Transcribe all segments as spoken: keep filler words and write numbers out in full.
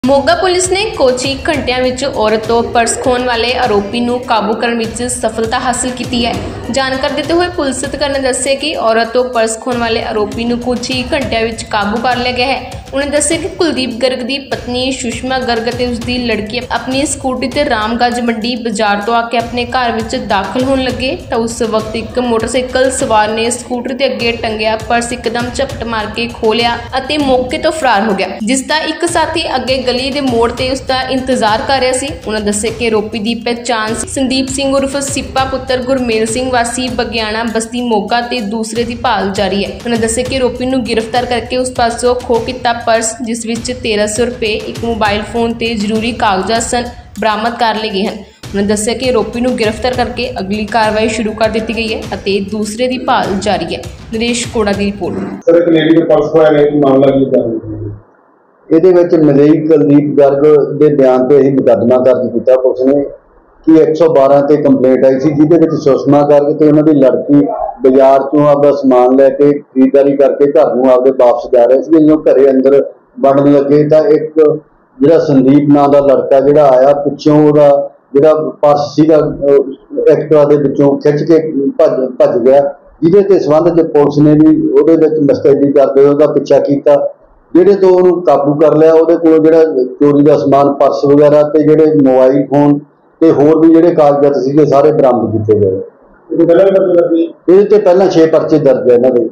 Moga police ਨੇ ਕੁਝ ਹੀ ਘੰਟਿਆਂ ਵਿੱਚ ਔਰਤ ਤੋਂ ਪਰਸ ਖੋਹਣ ਵਾਲੇ ਆਰੋਪੀ ਨੂੰ ਕਾਬੂ ਕਰਨ ਵਿੱਚ ਸਫਲਤਾ ਹਾਸਲ ਕੀਤੀ ਹੈ। ਜਾਣਕਾਰੀ ਦਿੰਦੇ ਹੋਏ ਪੁਲਿਸ ਅਧਿਕਾਰੀ ਨੇ ਦੱਸਿਆ ਕਿ ਔਰਤ ਤੋਂ ਪਰਸ ਖੋਹਣ ਵਾਲੇ ਆਰੋਪੀ ਨੂੰ ਕੁਝ ਹੀ ਘੰਟਿਆਂ ਵਿੱਚ ਕਾਬੂ ਕਰ ਲਿਆ ਗਿਆ ਹੈ। उन्होंने दस्सिया कि कुलदीप गर्ग की पत्नी सुषमा गर्ग ते उसकी लड़की अपनी स्कूटी ते रामगंज मंडी बाजार तो आके अपने घर में दाखिल होने लगे तो उस वक्त एक मोटरसाइकिल सवार ने स्कूटर के अगे टंगिया पर्स एकदम झपट मार के खो लिया और मौके तो फरार हो गया, जिसका एक साथी अगे गली के मोड़ ते उसका इंतजार कर रहा सी। उन्होंने दस्सिया कि आरोपी की पहचान संदीप सिंह उर्फ सिप्पा पुत्र गुरमेल सिंह वासी बगियाना बस्ती मोगा ते दूसरे की भाल जारी है। उन्होंने दस्सिया कि आरोपी नूं गिरफ्तार करके उस पासों खो किता पर्स जिस विच तेरह सौ रुपये एक मोबाइल फोन ते जरूरी कागजात सन बरामद कर लिए गए हैं। उन्होंने दस्सिया कि आरोपी नूं गिरफ्तार करके अगली कार्रवाई शुरू कर दी गई है और दूसरे की भाल जारी है। नरेश कोड़ा की रिपोर्ट। सर, एक लेडी के पर्स खोया गया कि मामला की जान ਇਹਦੇ ਵਿੱਚ ਮਲੇਈ ਕੁਲਦੀਪ ਗਰਗ ਦੇ ਬਿਆਨ ਤੇ ਅਸੀਂ ਮੁਕੱਦਮਾ ਦਰਜ ਕੀਤਾ ਪੁਲਿਸ ਨੇ ਕਿ एक सौ बारह ਤੇ ਕੰਪਲੇਂਟ ਆਈ ਸੀ, ਜਿਹਦੇ ਵਿੱਚ ਸੁਸ਼ਮਾ ਗਰਗ ਤੇ ਉਹਨਾਂ ਦੀ ਲੜਕੀ ਬਾਜ਼ਾਰ ਤੋਂ ਆਪਦਾ ਸਮਾਨ ਲੈ ਕੇ ਖਰੀਦਦਾਰੀ ਕਰਕੇ ਘਰ ਨੂੰ ਆਪਦੇ ਵਾਪਸ ਜਾ ਰਹੇ ਸੀ। ਜਦੋਂ ਘਰੇ ਅੰਦਰ ਵੜਨ ਲੱਗੇ ਤਾਂ ਇੱਕ ਜਿਹੜਾ ਸੰਦੀਪ ਨਾਂ ਦਾ ਲੜਕਾ ਜਿਹੜਾ ਆਇਆ ਪਿੱਛੋਂ ਉਹਦਾ ਜਿਹੜਾ ਪਰਸ ਸੀਗਾ ਐਕਟਿਵਾ ਦੇ ਵਿੱਚੋਂ ਖਿੱਚ ਕੇ ਭੱਜ ਭੱਜ ਗਿਆ, ਜਿਹਦੇ ਤੇ ਸੰਬੰਧ 'ਚ ਪੁਲਿਸ ਨੇ ਵੀ ਉਹਦੇ ਵਿੱਚ ਮੁਸਤੈਦੀ ਕਰਦੇ ਉਹਦਾ ਪਿੱਛਾ ਕੀਤਾ, ਜਿਹੜੇ ਤੋਂ ਉਹਨੂੰ ਕਾਬੂ ਕਰ ਲਿਆ। ਉਹਦੇ ਕੋਲ ਜਿਹੜਾ ਚੋਰੀ ਦਾ ਸਮਾਨ ਪਰਸ ਵਗੈਰਾ ਤੇ ਜਿਹੜੇ ਮੋਬਾਈਲ ਫੋਨ ਤੇ ਹੋਰ ਵੀ ਜਿਹੜੇ ਕਾਗਜ਼ਾਤ ਸੀਗੇ ਸਾਰੇ ਬਰਾਮਦ ਕੀਤੇ ਗਏ। ਇਹਦੇ ਤੇ ਪਹਿਲਾਂ ਛੇ ਪਰਚੇ ਦਰਜ ਹੈ ਇਹਨਾਂ ਦੇ।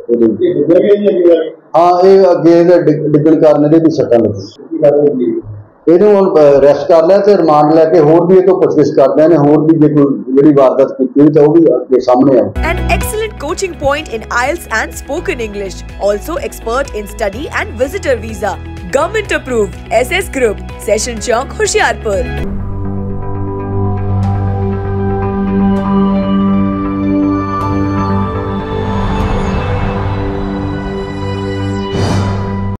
ਹਾਂ, ਇਹ ਅੱਗੇ ਡਿੱਗਣ ਕਾਰਨ ਇਹਦੇ ਵੀ ਸੱਟਾਂ ਲੱਗੀ। ਇਹਨੂੰ ਹੁਣ ਅਰੈਸਟ ਕਰ ਲਿਆ ਤੇ ਰਿਮਾਂਡ ਲੈ ਕੇ ਹੋਰ ਵੀ ਇਹ ਤੋਂ ਪੁੱਛਗਿੱਛ ਕਰਦੇ ਨੇ, ਹੋਰ ਵੀ ਜੇ ਕੋਈ ਜਿਹੜੀ ਵਾਰਦਾਤ ਕੀਤੀ ਹੋਈ ਤਾਂ ਉਹ ਵੀ ਅੱਗੇ ਸਾਹਮਣੇ ਆਏ। An excellent coaching point in I E L T S and spoken English. Also expert in study and visitor visa. Government approved. S S Group, Session Chowk, Hoshiarpur.